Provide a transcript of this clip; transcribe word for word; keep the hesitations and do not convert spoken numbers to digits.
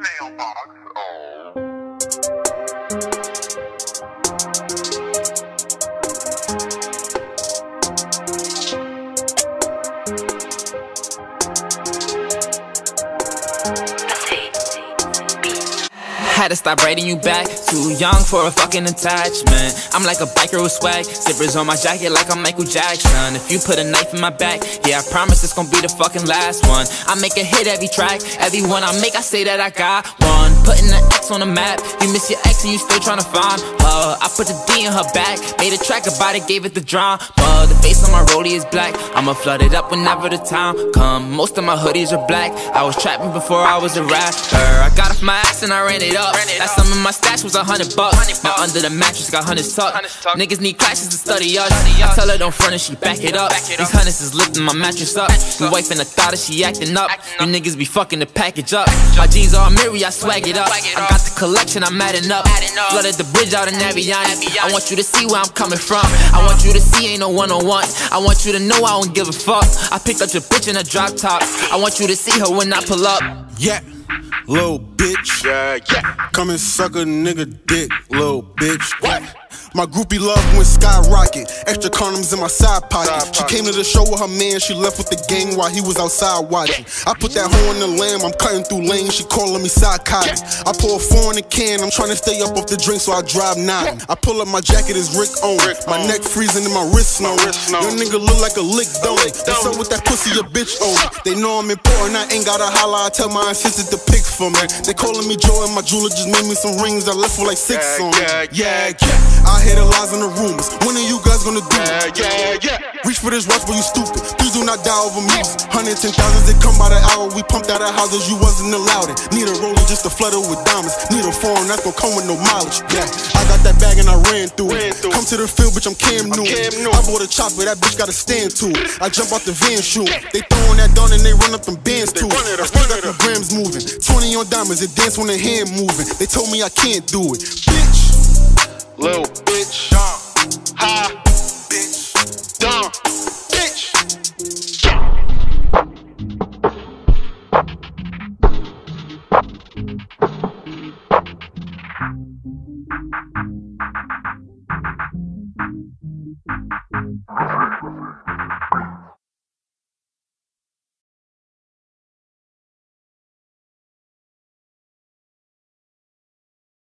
mailbox. Oh. Had to stop writing you back. Too young for a fucking attachment. I'm like a biker with swag. Zippers on my jacket like I'm Michael Jackson. If you put a knife in my back, yeah, I promise it's gonna be the fucking last one. I make a hit every track. Every one I make, I say that I got one. Putting the X on the map. You miss your ex and you still tryna find her. I put the D in her back. Made a track about it, gave it the drama. The face on my rollie is black. I'ma flood it up whenever the time come. Most of my hoodies are black. I was trapping before I was a rapper. I got off my ass and I ran it up. Last time in my stash was a hundred bucks. Now under the mattress got hundreds tucked. Niggas need classes to study us. I tell her don't front and she back it up. These hundreds is lifting my mattress up. Your wife in the thought that she acting up. You niggas be fucking the package up. My jeans all mirror, I swag it up. I got the collection, I'm adding up. Flooded the bridge out in Avion. I want you to see where I'm coming from. I want you to see ain't no one on one. I want you to know I don't give a fuck. I picked up your bitch in a drop top. I want you to see her when I pull up. Yeah, little bitch. Yeah, yeah. Come and suck a nigga dick, little bitch. What? My groupie love went skyrocket. Extra condoms in my side pocket. Side She pocket. came to the show with her man. She left with the gang while he was outside watching. I put that hoe in the lamb. I'm cutting through lanes. She calling me psychotic. I pour a four in the can. I'm trying to stay up off the drink, so I drive nine. I pull up my jacket, it's Rick on. Rick My on. neck freezing and my wrist snowing. wrist snowing. Your nigga look like a lick donut. They donut. so with that pussy, your bitch own. They know I'm important. I ain't gotta holler. I tell my assistant to pick for me. They calling me Joe and my jeweler just made me some rings. I left with like six Yeah, on me. yeah, Yeah, yeah. I hear the lies and the rumors. When are you guys gonna do Yeah, it? yeah, yeah. Reach for this watch, but you stupid. Please do not die over music. Hundreds and thousands, they come by the hour. We pumped out of houses, you wasn't allowed it. Need a roller just to flood it with diamonds. Need a foreign, that's gonna come with no mileage. Yeah, I got that bag and I ran through Ran it. through Come to the field, bitch, I'm Cam Newton. Cam Newton. I bought a chopper, that bitch gotta stand to it. I jump out the van, shoot. They throwing that down and they run up them bands They too. run it I up, still run got it the up. grams moving. twenty on diamonds, it dance when the hand moving. They told me I can't do it. Bitch, Little bitch. Dumb. Ha. bitch. Dumb. Bitch. Yeah.